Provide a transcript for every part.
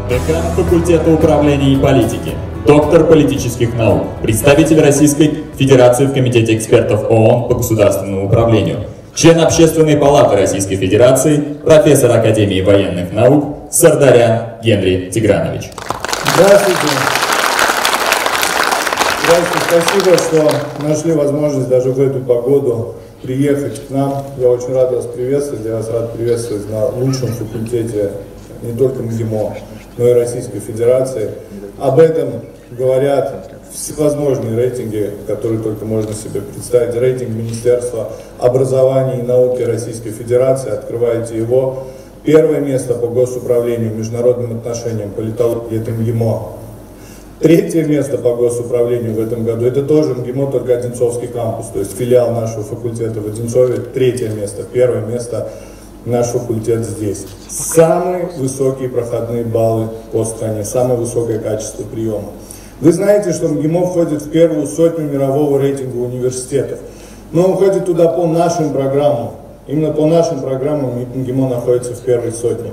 Декан факультета управления и политики, доктор политических наук, представитель Российской Федерации в Комитете экспертов ООН по государственному управлению, член Общественной палаты Российской Федерации, профессор Академии военных наук Сардарян Генри Тигранович. Здравствуйте. Здравствуйте. Спасибо, что нашли возможность даже в эту погоду приехать к нам. Я очень рад вас приветствовать. Я вас рад приветствовать на лучшем факультете не только МГИМО, но и Российской Федерации. Об этом говорят всевозможные рейтинги, которые только можно себе представить. Рейтинг Министерства образования и науки Российской Федерации. Открываете его. Первое место по госуправлению, международным отношениям, политологии – это МГИМО. Третье место по госуправлению в этом году – это тоже МГИМО, только Одинцовский кампус, то есть филиал нашего факультета в Одинцове. Третье место. Первое место – наш факультет здесь. Самые высокие проходные баллы по стране, самое высокое качество приема. Вы знаете, что МГИМО входит в первую сотню мирового рейтинга университетов. Но он входит туда по нашим программам. Именно по нашим программам МГИМО находится в первой сотне.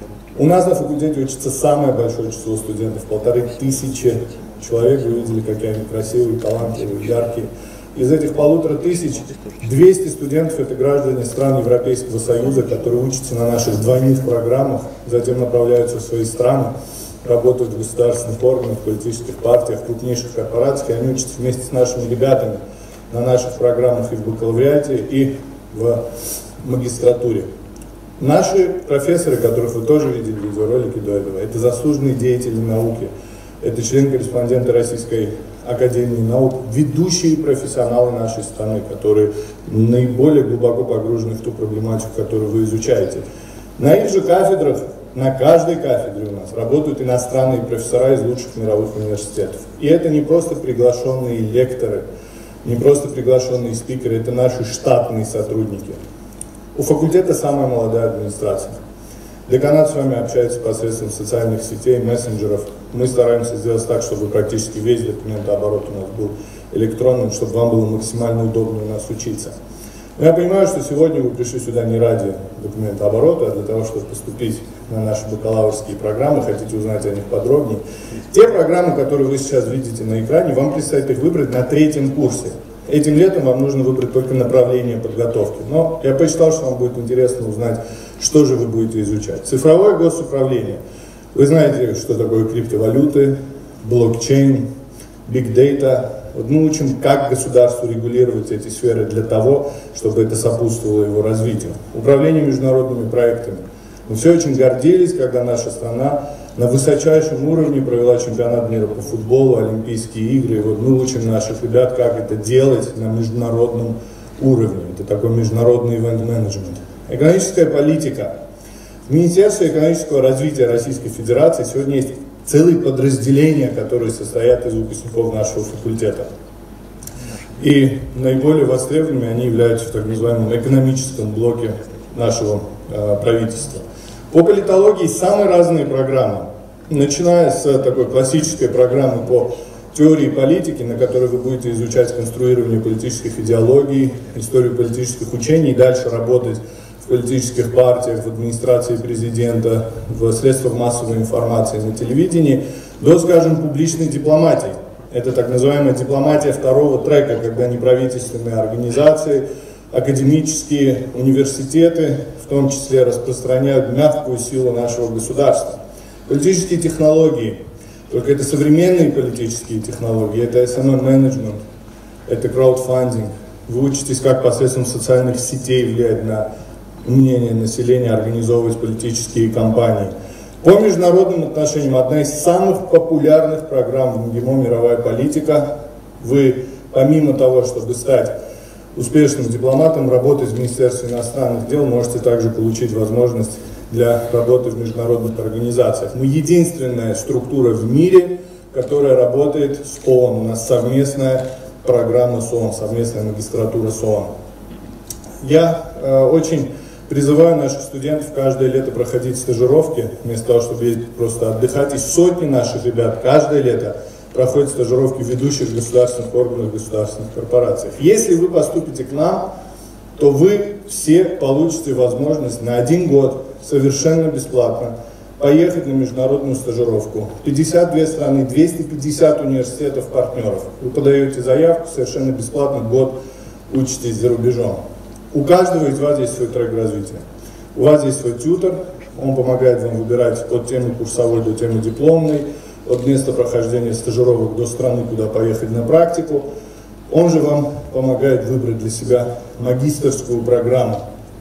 У нас на факультете учится самое большое число студентов, 1500 человек. Вы видели, какие они красивые, талантливые, яркие. Из этих 1500, 200 студентов – это граждане стран Европейского Союза, которые учатся на наших двойных программах, затем направляются в свои страны, работают в государственных органах, политических партиях, крупнейших корпорациях, и они учатся вместе с нашими ребятами на наших программах и в бакалавриате, и в магистратуре. Наши профессоры, которых вы тоже видели в видеоролике до этого, это заслуженные деятели науки, это член-корреспонденты Российской Академии наук, ведущие профессионалы нашей страны, которые наиболее глубоко погружены в ту проблематику, которую вы изучаете. На их же кафедрах, на каждой кафедре у нас работают иностранные профессора из лучших мировых университетов. И это не просто приглашенные лекторы, не просто приглашенные спикеры, это наши штатные сотрудники. У факультета самая молодая администрация. Деканат с вами общается посредством социальных сетей, мессенджеров. Мы стараемся сделать так, чтобы практически весь документооборот у нас был электронным, чтобы вам было максимально удобно у нас учиться. Но я понимаю, что сегодня вы пришли сюда не ради документооборота, а для того, чтобы поступить на наши бакалаврские программы, хотите узнать о них подробнее. Те программы, которые вы сейчас видите на экране, вам предстоит их выбрать на третьем курсе. Этим летом вам нужно выбрать только направление подготовки. Но я посчитал, что вам будет интересно узнать, что же вы будете изучать. Цифровое госуправление. Вы знаете, что такое криптовалюты, блокчейн, биг дейта. Вот мы учим, как государству регулировать эти сферы для того, чтобы это сопутствовало его развитию. Управление международными проектами. Мы все очень гордились, когда наша страна на высочайшем уровне провела чемпионат мира по футболу, Олимпийские игры. И вот мы учим наших ребят, как это делать на международном уровне. Это такой международный ивент-менеджмент. Экономическая политика. В Министерстве экономического развития Российской Федерации сегодня есть целые подразделения, которые состоят из выпускников нашего факультета. И наиболее востребованными они являются в так называемом экономическом блоке нашего правительства. По политологии самые разные программы, начиная с такой классической программы по теории политики, на которой вы будете изучать конструирование политических идеологий, историю политических учений, и дальше работать в политических партиях, в администрации президента, в средствах массовой информации, на телевидении, до, скажем, публичной дипломатии. Это так называемая дипломатия второго трека, когда неправительственные организации, академические университеты, в том числе, распространяют мягкую силу нашего государства. Политические технологии, только это современные политические технологии, это SMM-менеджмент, это краудфандинг. Вы учитесь, как посредством социальных сетей влиять на мнение населения, организовывать политические кампании. По международным отношениям одна из самых популярных программ в МГИМО «Мировая политика». Вы, помимо того, чтобы стать успешным дипломатом, работать в Министерстве иностранных дел, можете также получить возможность для работы в международных организациях. Мы единственная структура в мире, которая работает с ООН. У нас совместная программа с ООН, совместная магистратура с ООН. Я очень призываю наших студентов каждое лето проходить стажировки, вместо того, чтобы ездить просто отдыхать. И сотни наших ребят каждое лето проходят стажировки в ведущих государственных органах, государственных корпорациях. Если вы поступите к нам, то вы все получите возможность на 1 год совершенно бесплатно поехать на международную стажировку. 52 страны, 250 университетов-партнеров. Вы подаете заявку, совершенно бесплатно, год учитесь за рубежом. У каждого из вас есть свой трек развития. У вас есть свой тьютор, он помогает вам выбирать от темы курсовой до темы дипломной, от места прохождения стажировок до страны, куда поехать на практику. Он же вам помогает выбрать для себя магистерскую программу.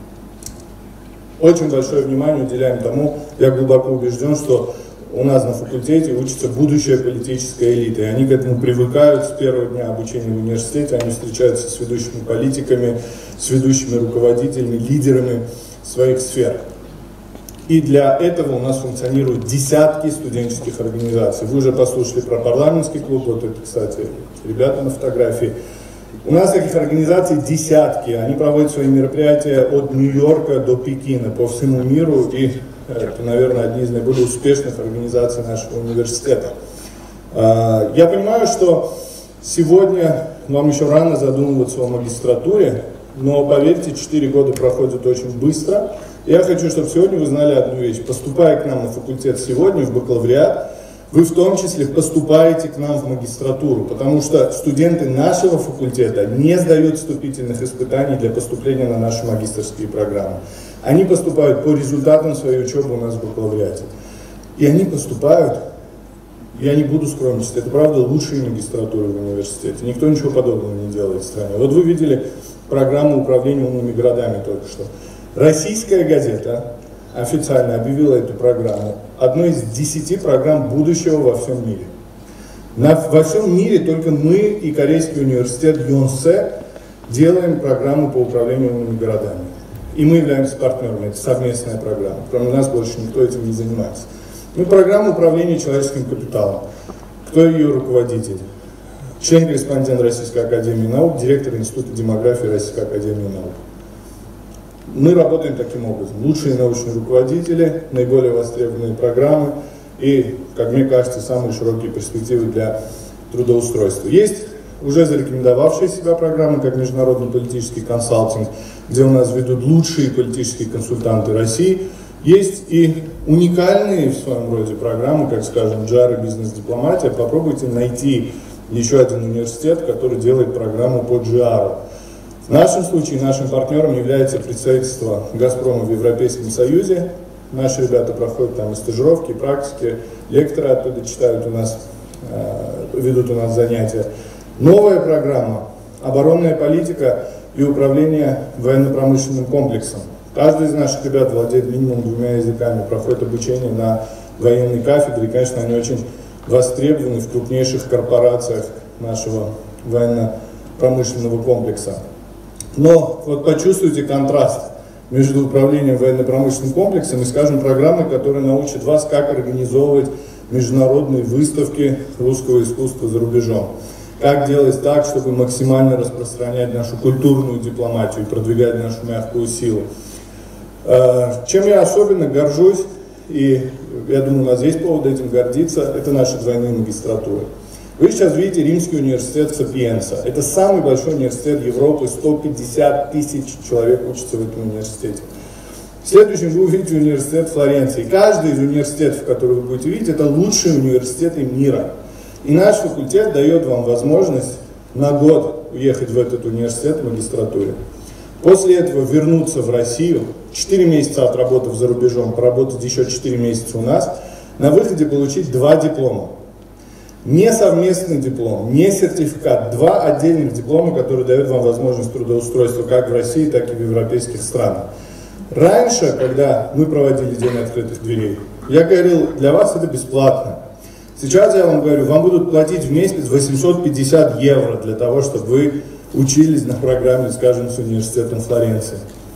Очень большое внимание уделяем тому, я глубоко убежден, что у нас на факультете учится будущая политическая элита, и они к этому привыкают с первого дня обучения в университете, они встречаются с ведущими политиками, с ведущими руководителями, лидерами своих сфер. И для этого у нас функционируют десятки студенческих организаций. Вы уже послушали про парламентский клуб, вот это, кстати, ребята на фотографии. У нас таких организаций десятки, они проводят свои мероприятия от Нью-Йорка до Пекина по всему миру, и это, наверное, одни из наиболее успешных организаций нашего университета. Я понимаю, что сегодня вам еще рано задумываться о магистратуре, но поверьте, 4 года проходят очень быстро. Я хочу, чтобы сегодня вы знали одну вещь. Поступая к нам на факультет сегодня, в бакалавриат, вы в том числе поступаете к нам в магистратуру, потому что студенты нашего факультета не сдают вступительных испытаний для поступления на наши магистерские программы. Они поступают по результатам своей учебы у нас в бакалавриате. И они поступают, я не буду скромничать, это правда лучшие магистратуры в университете. Никто ничего подобного не делает в стране. Вот вы видели программу управления умными городами только что. Российская газета официально объявила эту программу одной из 10 программ будущего во всем мире. Во всем мире только мы и Корейский университет Йонсе делаем программу по управлению умными городами. И мы являемся партнерами, это совместная программа. Кроме нас больше никто этим не занимается. Ну, программа управления человеческим капиталом. Кто ее руководитель? Член-корреспондент Российской академии наук, директор Института демографии Российской академии наук. Мы работаем таким образом. Лучшие научные руководители, наиболее востребованные программы и, как мне кажется, самые широкие перспективы для трудоустройства. Есть уже зарекомендовавшие себя программы, как международный политический консалтинг, где у нас ведут лучшие политические консультанты России. Есть и уникальные в своем роде программы, как, скажем, JAR и бизнес-дипломатия. Попробуйте найти еще один университет, который делает программу по JAR. В нашем случае нашим партнером является представительство «Газпрома» в Европейском Союзе. Наши ребята проходят там и стажировки, и практики, лекторы оттуда читают у нас, ведут у нас занятия. Новая программа «Оборонная политика и управление военно-промышленным комплексом». Каждый из наших ребят владеет минимум 2 языками, проходит обучение на военной кафедре. И, конечно, они очень востребованы в крупнейших корпорациях нашего военно-промышленного комплекса. Но вот почувствуйте контраст между управлением военно-промышленным комплексом и, скажем, программой, которая научит вас, как организовывать международные выставки русского искусства за рубежом. Как делать так, чтобы максимально распространять нашу культурную дипломатию и продвигать нашу мягкую силу. Чем я особенно горжусь, и я думаю, у нас есть повод этим гордиться, это наши двойные магистратуры. Вы сейчас видите Римский университет Сапиенса. Это самый большой университет Европы, 150 тысяч человек учатся в этом университете. Следующим вы увидите университет Флоренции. Каждый из университетов, которые вы будете видеть, это лучшие университеты мира. И наш факультет дает вам возможность на год уехать в этот университет в магистратуре. После этого вернуться в Россию, 4 месяца отработав за рубежом, поработать еще 4 месяца у нас, на выходе получить 2 диплома. Не совместный диплом, не сертификат, 2 отдельных диплома, которые дают вам возможность трудоустройства как в России, так и в европейских странах. Раньше, когда мы проводили День открытых дверей, я говорил, для вас это бесплатно. Сейчас я вам говорю, вам будут платить в месяц 850 евро для того, чтобы вы учились на программе, скажем, с университетом Флоренции.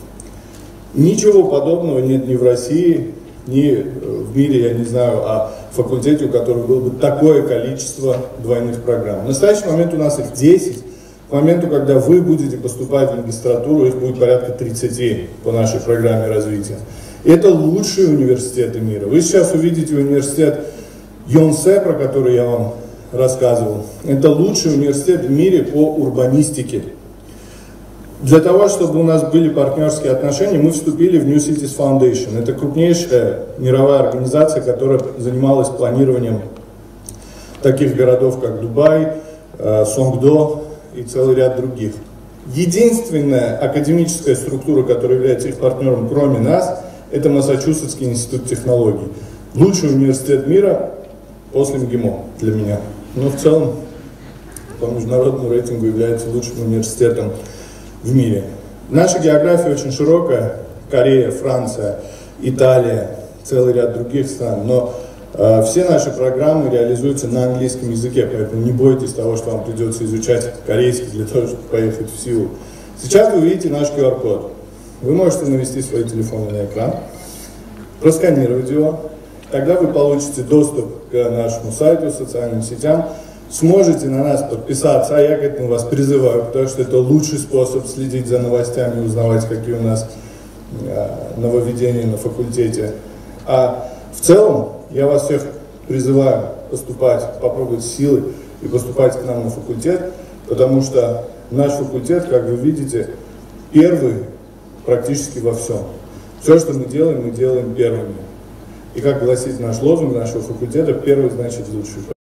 Ничего подобного нет ни в России, ни в мире, я не знаю, о факультете, у которого было бы такое количество двойных программ. В настоящий момент у нас их 10. К моменту, когда вы будете поступать в магистратуру, их будет порядка 30 по нашей программе развития. Это лучшие университеты мира. Вы сейчас увидите университет Йонсе, про который я вам рассказывал. Это лучший университет в мире по урбанистике. Для того, чтобы у нас были партнерские отношения, мы вступили в New Cities Foundation. Это крупнейшая мировая организация, которая занималась планированием таких городов, как Дубай, Сонгдо и целый ряд других. Единственная академическая структура, которая является их партнером, кроме нас, это Массачусетский институт технологий. Лучший университет мира после МГИМО для меня. Но в целом по международному рейтингу является лучшим университетом в мире. Наша география очень широкая. Корея, Франция, Италия, целый ряд других стран. Но все наши программы реализуются на английском языке, поэтому не бойтесь того, что вам придется изучать корейский для того, чтобы поехать в Сеул. Сейчас вы видите наш QR-код. Вы можете навести свои телефоны на экран, просканировать его. Тогда вы получите доступ к нашему сайту, социальным сетям, сможете на нас подписаться, а я к этому вас призываю, потому что это лучший способ следить за новостями, узнавать, какие у нас нововведения на факультете. А в целом я вас всех призываю поступать, попробовать силы и поступать к нам на факультет, потому что наш факультет, как вы видите, первый практически во всем. Все, что мы делаем первыми. И как гласит наш лозунг нашего факультета, первый значит лучший.